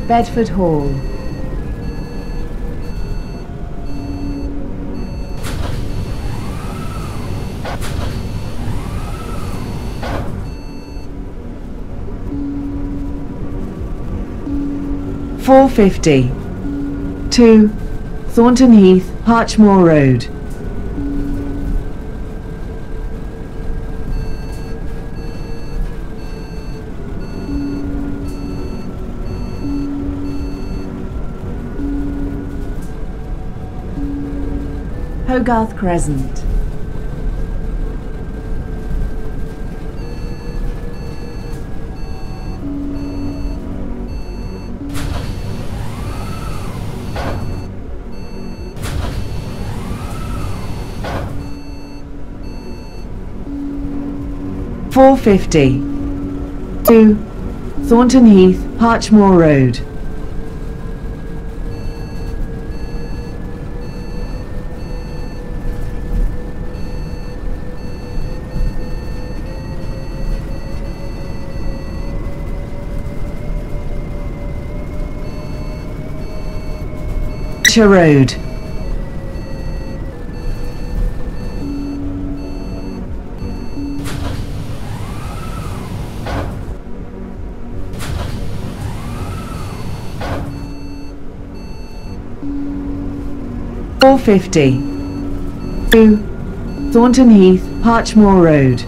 Bedford Hall. £4.50 to Thornton Heath, Harchmore Road. Hogarth Crescent. £4.50 to Thornton Heath, Harchmore Road. Road. £4.50 to Thornton Heath, Harchmore Road.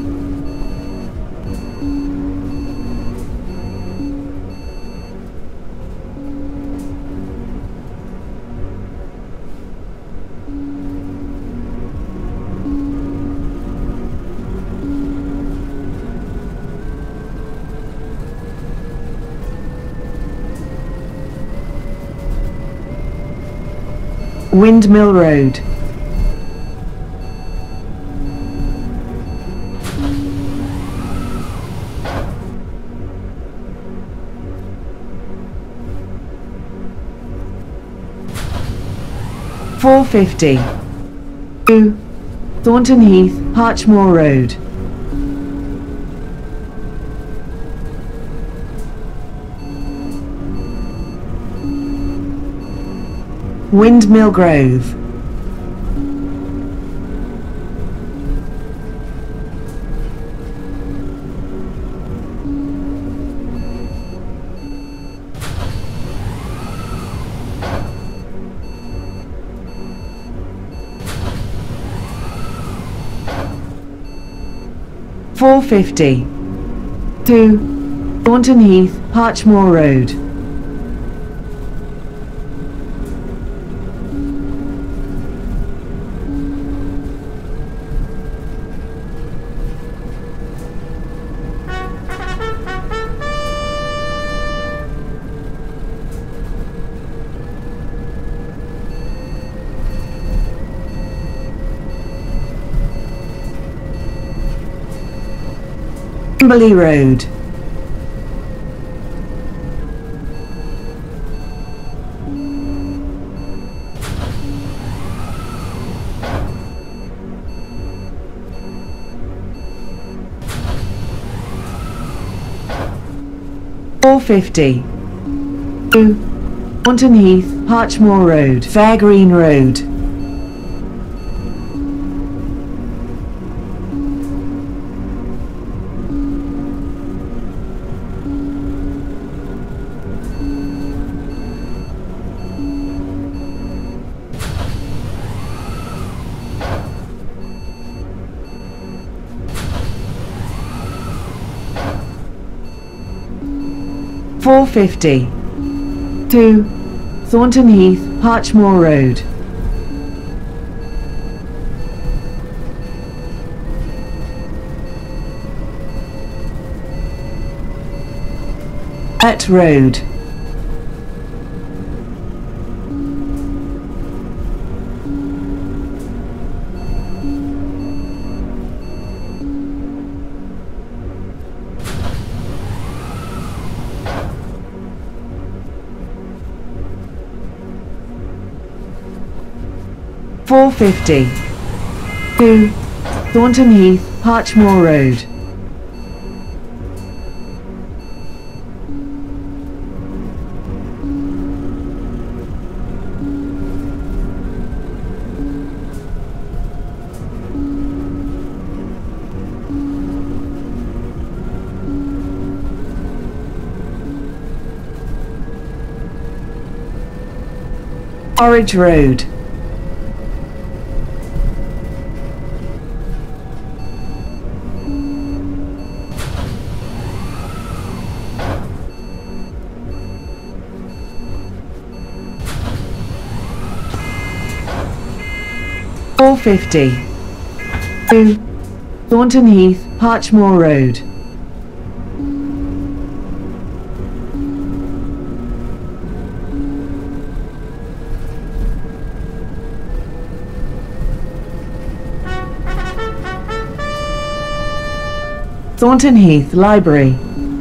Windmill Road. £4.50 to Thornton Heath, Harchmore Road. Windmill Grove. £4.50 to Thornton Heath, Harchmore Road. Kimberley Road. £4.50 to Thornton Heath, Harchmore Road. Fairgreen Road. £4.50 to Thornton Heath, Harchmore Road. At Road. £4.50 to Thornton Heath, Harchmore Road. Orange Road. (450) to Thornton Heath, Parchmore Road. Thornton Heath Library.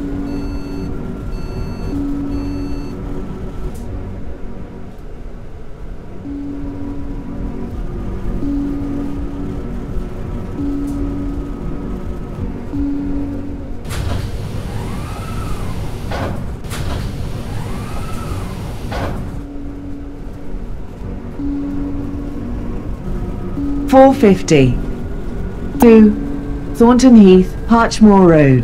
(450) to Thornton Heath, Parchmore Road.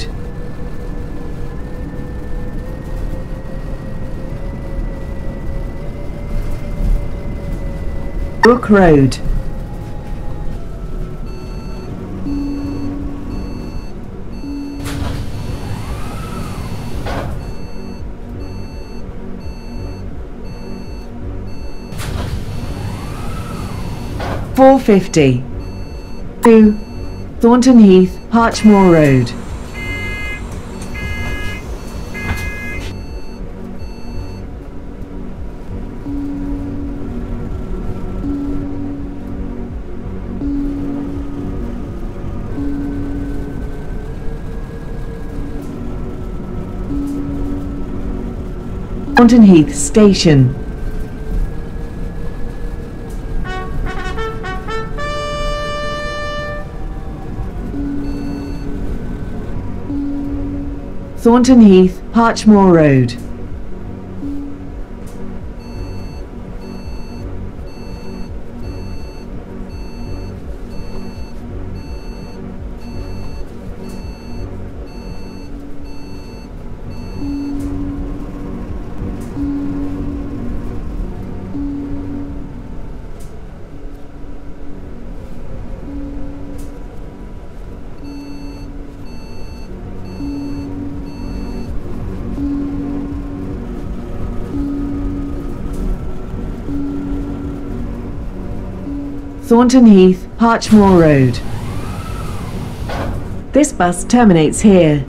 Brook Road. (450) to Thornton Heath, Parchmore Road. Thornton Heath Station. Thornton Heath, Parchmore Road. Thornton Heath, Parchmore Road. This bus terminates here.